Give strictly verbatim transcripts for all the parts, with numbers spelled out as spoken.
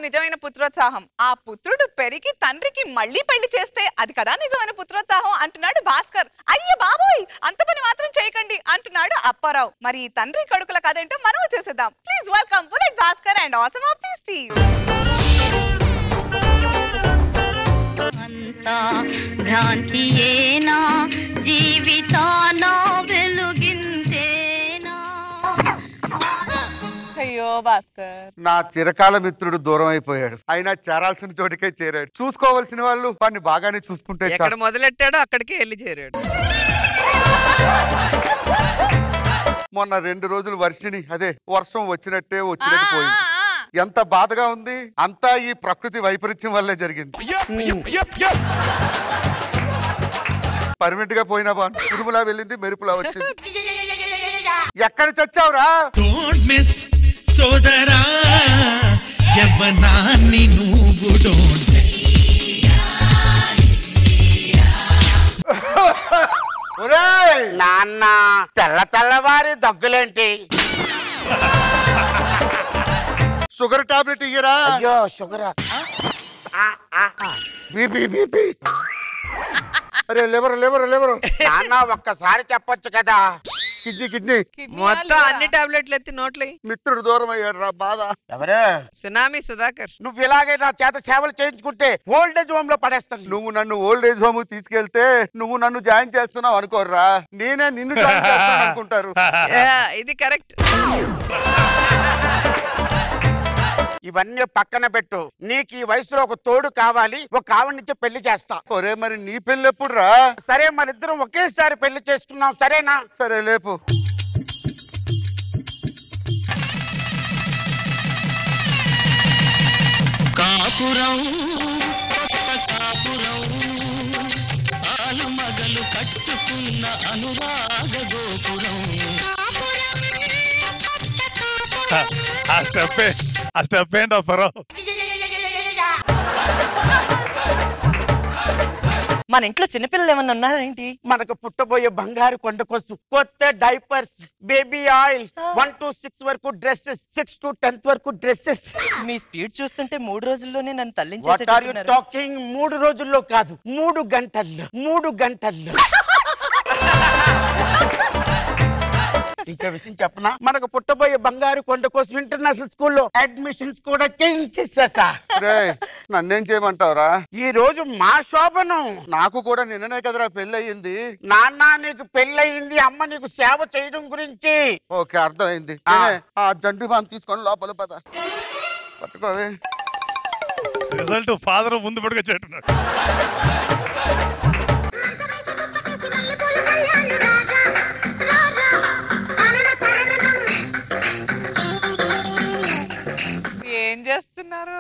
నిజమైన పుత్రోత్సాహం. ఆ పుత్రుడు పెరిగి తండ్రికి మళ్ళీ పెళ్లి చేస్తే అది కదా నిజమైన పుత్రోత్సాహం అంటున్నాడు భాస్కర్. అయ్య బాబోయ్, అంత పని మాత్రం చేయకండి అంటున్నాడు అప్పారావు. మరి ఈ తండ్రి కొడుకుల కథ ఏంటో మనం వచ్చేసేద్దాం. Please welcome Bullet Bhaskar and Awesome Appi Steve. అంతా భ్రాంతియేనా జీవితాన వెలుగించేనా. అయ్యో భాస్కర్, నా చిరకాల మిత్రుడు దూరం అయిపోయాడు. అయినా చేరాల్సిన చోటికే చేరాడు. చూసుకోవాల్సిన వాళ్ళు వాడిని బాగానే చూసుకుంటే ఎక్కడ మొదలెట్టాడో అక్కడికే వెళ్ళి చేరాడు. మొన్న రెండు రోజులు వర్షిని అదే వర్షం వచ్చినట్టే వచ్చినట్టు పోయింది. ఎంత బాధగా ఉంది. అంతా ఈ ప్రకృతి వైపరీత్యం వల్లే జరిగింది. పర్మనెంట్ గా పోయినా బాను ఉరుములా వెళ్ళింది, మెరుపులా వచ్చింది. ఎక్కడ చచ్చావురా సోదరా యవ్వనాన్ని నువ్వు నాన్న తెల్ల తెల్లవారి దగ్గులేంటి? Sugar tablet ఇయ్యరా? అయ్యో షుగర్, బీపీ బీపీ. అరే లేవరు లేవరు లేవరు. నాన్న ఒక్కసారి చెప్పొచ్చు కదా. కిడ్నీ కిడ్నీ మొత్తం అన్ని టాబ్లెట్లు ఎత్తి నోట్లే. మిత్రుడు దూరం అయ్యాడు రా బాధ. ఎవరే? సునామీ సుధాకర్. నువ్వు ఇలాగే నా చేత సేవలు చేయించుకుంటే ఓల్డ్ ఏజ్ హోమ్ లో పడేస్తాను. నువ్వు నన్ను ఓల్డ్ ఏజ్ హోమ్ తీసుకెళ్తే నువ్వు నన్ను జాయిన్ చేస్తున్నావు అనుకోర్రా, నేనే నిన్ను జాయిన్ చేస్తాను అనుకుంటారు. ఇది కరెక్ట్. ఇవన్నీ పక్కన పెట్టు. నీకు ఈ వయసులో ఒక తోడు కావాలి, ఒక ఆవిడ నుంచి పెళ్లి చేస్తా. ఒరే మరి నీ పెళ్లి ఎప్పుడు రా? సరే మన ఇద్దరం ఒకేసారి పెళ్లి చేసుకున్నాం, సరేనా? సరే లేపు. కాపురం కాపురం ఆలు మగలు కట్టుకున్న అనురాగ గోపురం. ఆ స్టెప్ ఆ స్టెప్ ఏంటో పరో. మన ఇంట్లో చిన్నపిల్లలు ఏమన్నా ఉన్నారేంటి? మనకు పుట్టబోయే బంగారు కొండ కోసం కొత్త diapers, baby oil, one to six వరకు డ్రెస్సెస్, సిక్స్ టు టెన్త్ వరకు డ్రెస్సెస్. మీ స్పీడ్ చూస్తుంటే మూడు రోజుల్లోనే నన్ను What are you talking? మూడు రోజుల్లో కాదు, మూడు గంటల్లో మూడు గంటల్లో ఇంకా విషయం చెప్పనా? మనకు పుట్టబోయే బంగారు కొండ కోసం ఇంటర్నేషనల్ స్కూల్లో అడ్మిషన్స్ కూడా చేయించేసా. నన్నేం చేయమంటావురా? ఈ రోజు మా శోభనం. నాకు కూడా నిన్ననే కదరా పెళ్లి అయ్యింది. నాన్న నీకు పెళ్లి అయింది, అమ్మ నీకు సేవ చేయడం గురించి. ఓకే అర్థమైంది. ఆ జంటు బామ్ తీసుకొని లోపల పద పట్టుకోవే. రిజల్ట్ ఫాదర్ ముందు పట్టుకొచ్చేట్టున్నాడు. ఏం చేస్తున్నారు?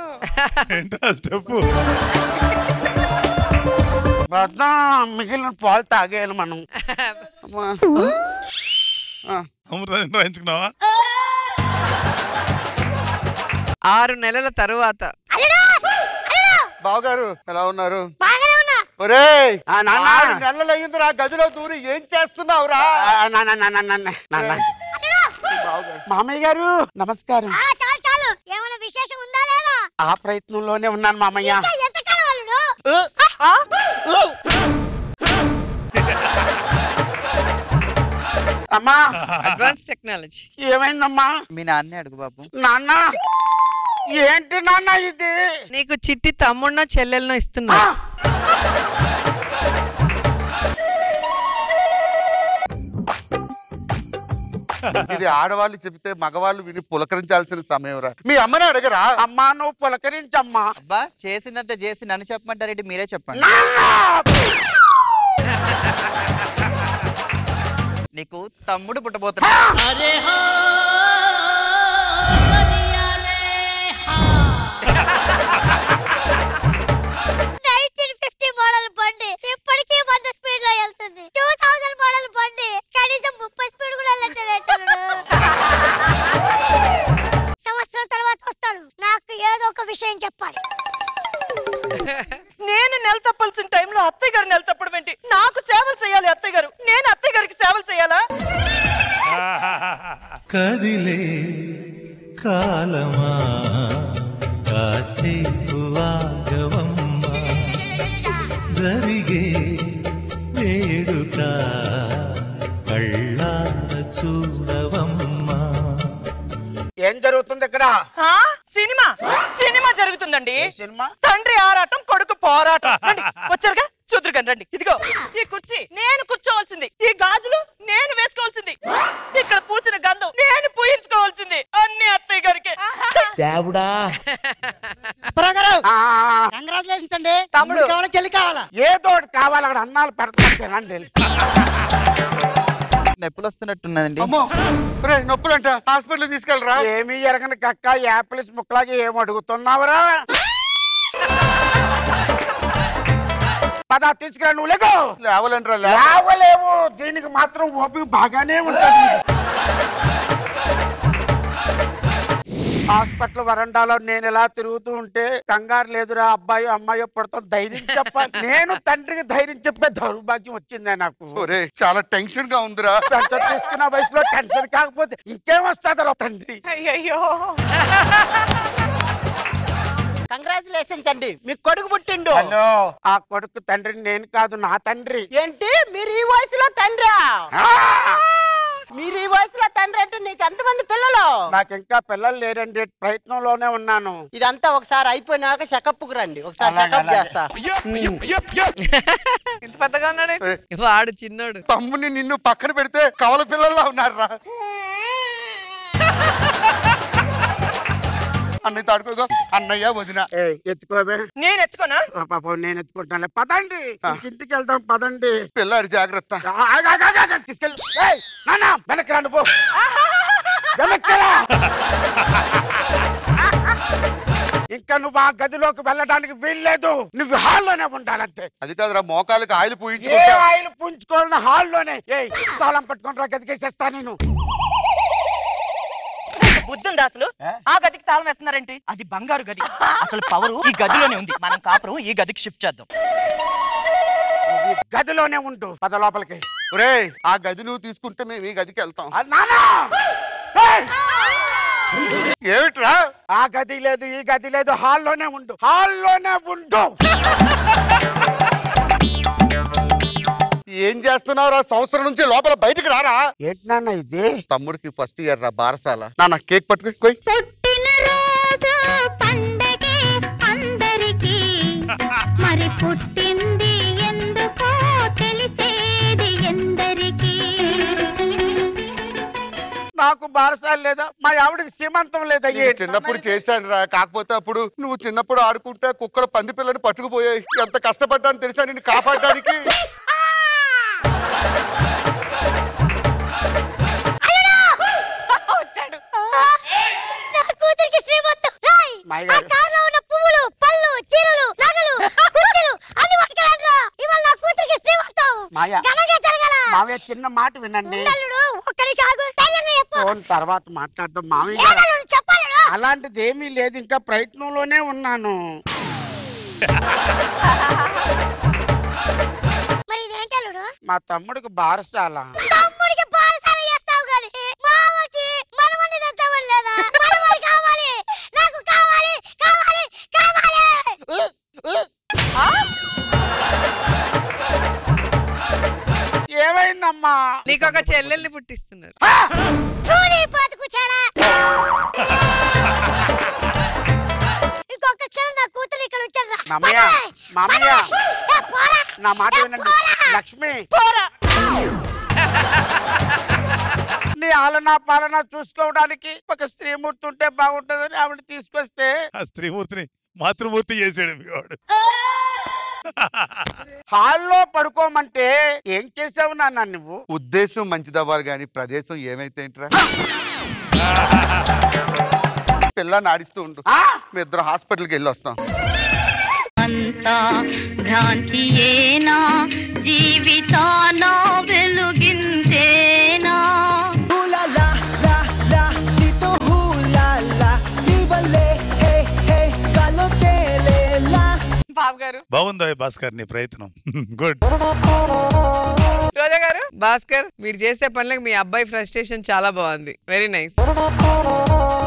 మిగిలిన పాలు తాగేయాలి మనం. అమృతం రాయించుకున్నావా? ఆరు నెలల తరువాత బావగారు ఎలా ఉన్నారు? ఒరేయ్ నెలలు అయ్యింది రా, గదిలో దూరి ఏం చేస్తున్నావురా? మామయ్య గారు నమస్కారం. ఏమైనా విశేషం ఉందా లేదా? ఆ ప్రయత్నంలోనే ఉన్నాను మామయ్య. అమ్మా అడ్వాన్స్ టెక్నాలజీ. ఏమైందమ్మా? మీ నాన్నే అడుగు బాబు. నాన్న ఏంటి నాన్న ఇది? నీకు చిట్టి తమ్ముడినో చెల్లెలనో ఇస్తున్నా. ఇది ఆడవాళ్ళు చెబితే మగవాళ్ళు విని పులకరించాల్సిన సమయం రా. మీ అమ్మని అడగరా? అమ్మా నువ్వు పులకరించమ్మా. అబ్బా చేసిందంత చేసి నన్ను చెప్పమంటారేంటి? మీరే చెప్పండి. నీకు తమ్ముడు పుట్టబోతున్నాడు. నైన్టీన్ ఫిఫ్టీ మోడల్ బండి ఇప్పటికీ వంద స్పీడ్ లో వెళ్తుంది. టూ థౌసండ్ మోడల్ బండి కనీసం ముప్పై స్పీడ్ కూడా వెళ్ళట్లేదు. సంవత్సరం తర్వాత వస్తాడు, నాకు ఏదో ఒక విషయం చెప్పాలి. నేను నెల తప్పాల్సిన టైంలో అత్తయ్య గారు నెల తప్పడం ఏంటి? నాకు సేవలు చేయాలి అత్తయ్య గారు, నేను అత్తయ్య గారికి సేవలు చేయాలా? కదిలే కాలమా కాసేపు ఆగవమ్మా జరిగే వేడుక కళ్ళార చూడవమ్మా. ఏం జరుగుతుంది ఇక్కడ? ఆ, సినిమా సినిమా జరుగుతుందండి. సినిమా తండ్రి ఆరాటం కొడుకు పోరాటం. రండి, వచ్చారుగా చూద్దరుగాని రండి. ఇదిగో ఈ కుర్చీ నేను కూర్చోవలసింది, ఈ గాజులు నేను వేసుకోవాల్సింది, ఇక్కడ పూసిన గంధం నేను పూయించుకోవాల్సింది అన్ని అత్తయ్య గారికి. దేవుడా కంగ్రాచులేషన్స్ అండి. తమ్ముడు కావాలా చెల్లి కావాలా? ఏదో ఒకటి కావాలి. అక్కడ అన్నాలు పెడతాను తినండి. నొప్పులు వస్తున్నట్టున్నదండి. అమ్మో రే నొప్పులంట హాస్పిటల్ తీసుకెళ్ళరా. ఏమీ ఎరగని కక్క యాపిల్స్ ముక్కలాగా ఏం అడుగుతున్నావురా? పదా తీసుకురా. నువ్వు లేకు లేవలంటరా. లేవలేవు. దీనికి మాత్రం ఓపిక బాగానే ఉంటుంది. హాస్పిటల్ వరండాలో నేను ఎలా తిరుగుతూ ఉంటే కంగారు లేదురా అబ్బాయి అమ్మాయి పడతాం ధైర్యం చెప్పాలి. నేను తండ్రికి ధైర్యం చెప్పే దౌర్భాగ్యం వచ్చిందే నాకు. చాలా టెన్షన్ గా ఉందిరా. పెన్షన్ తీసుకున్న వయసులో టెన్షన్ కాకపోతే ఇంకేం వస్తుందరా తండ్రి. అయ్యయ్యో కంగ్రాచులేషన్స్ అండి, మీకు కొడుకు పుట్టిండు. హలో, ఆ కొడుకు తండ్రిని నేను కాదు, నా తండ్రి. ఏంటి మీరు ఈ వయసులో తండ్రి? మీరు ఈ వయసులో తండ్రి అంటే నీకు ఎంతమంది పిల్లలు? నాకు ఇంకా పిల్లలు లేరండి, ప్రయత్నంలోనే ఉన్నాను. ఇదంతా ఒకసారి అయిపోయినాక చెకప్ కు రండి, ఒకసారి చెకప్ చేస్తా. ఇంత పెద్దగా ఉన్నాడు. వాడు చిన్నోడు. తమ్ముని నిన్ను పక్కన పెడితే కవల పిల్లల్లా ఉన్నారా. అన్నయ్య తాడుకోగా అన్నయ్య వదిన ఎత్తుకోవే. నేను ఎత్తుకోనా? పాపం నేను ఎత్తుకుంటాను. పదండి ఇంటికి వెళ్దాం పదండి. పిల్లాడి జాగ్రత్త. తీసుకెళ్ళి నాన్న వెనక్కి రా. నువ్వు వెనక్కి రా. ఇంకా నువ్వు ఆ గదిలోకి వెళ్ళడానికి వీల్లేదు. నువ్వు హాల్లోనే ఉండాలంతే. అది కాదురా మోకాలకి ఆయిల్ ఏ పూయించుకుంటా. ఆయిల్ పుంజుకోవాలని హాల్లోనే. ఏ తాళం పట్టుకుని రా, గదికేసేస్తా నేను. బుద్ధుంది అసలు. ఆ గదికి తాళం వేస్తున్నారేంటి? అది బంగారు గది. అసలు పవరు ఈ గదిలోనే ఉంది. మనం కాపురం ఈ గదికి షిఫ్ట్ చేద్దాం. గదిలోనే ఉండు. పద లోపలికి. రే ఆ గది నువ్వు తీసుకుంటే మేము ఈ గదికి వెళ్తాం. ఏమిట్రా? ఆ గది లేదు ఈ గది లేదు, హాల్లోనే ఉండు. హాల్లోనే ఉండు. ఏం చేస్తున్నావురా? సంవత్సరం నుంచి లోపల బయటికి రారా. ఏంటి నాన్న ఇది? తమ్ముడికి ఫస్ట్ ఇయర్ రా బారసాల. నాన్న కేక్ పట్టుకుని పోయి. మరి పుట్టింది ఎందుకో తెలిసేది ఎందరికీ. నాకు బారసాలు లేదా? మా ఆవిడకి సీమంతం లేదా? చిన్నప్పుడు చేశాను రా. కాకపోతే అప్పుడు నువ్వు చిన్నప్పుడు ఆడుకుంటే కుక్కల పంది పిల్లని పట్టుకుపోయాయి. ఎంత కష్టపడ్డాను తెలుసా నిన్ను కాపాడడానికి. మావయ్య చిన్న మాట వినండి. ఫోన్ తర్వాత మాట్లాడదాం మావయ్య. అలాంటిది ఏమీ లేదు, ఇంకా ప్రయత్నంలోనే ఉన్నాను. మా తమ్ముడికి బారసాల. ఏమైందమ్మా? నీకు ఒక చెల్లెల్ని పుట్టిస్తున్నారు. ఇంకొక చెల్లి నా కూతురు ఇక్కడ వచ్చారా? మామయ్య మామయ్య నా మాట వినండి. లక్ష్మి నీ ఆలనా పాలన చూసుకోవడానికి ఒక స్త్రీమూర్తి ఉంటే బాగుంటుందని ఆవిడ తీసుకొస్తే ఆ స్త్రీమూర్తిని మాతృమూర్తి చేసాడు మీ వాడు. హాల్లో పడుకోమంటే ఏం చేసావు నాన్న నువ్వు? ఉద్దేశం మంచిదవ్వాలి గాని ప్రదేశం ఏమైతే ఏంట్రా. పిల్లని ఆడిస్తూ ఉండు. మీ ఇద్దరు హాస్పిటల్కి వెళ్ళి వస్తాం. అంతా భ్రాంతియేనా జీవితాన వెలుగించేనా? బాబు గారు బాగుందా భాస్కర్ నీ ప్రయత్నం? గుడ్. రోజా గారు భాస్కర్ మీరు చేసే పనులకు మీ అబ్బాయి ఫ్రస్ట్రేషన్ చాలా బాగుంది. Very nice.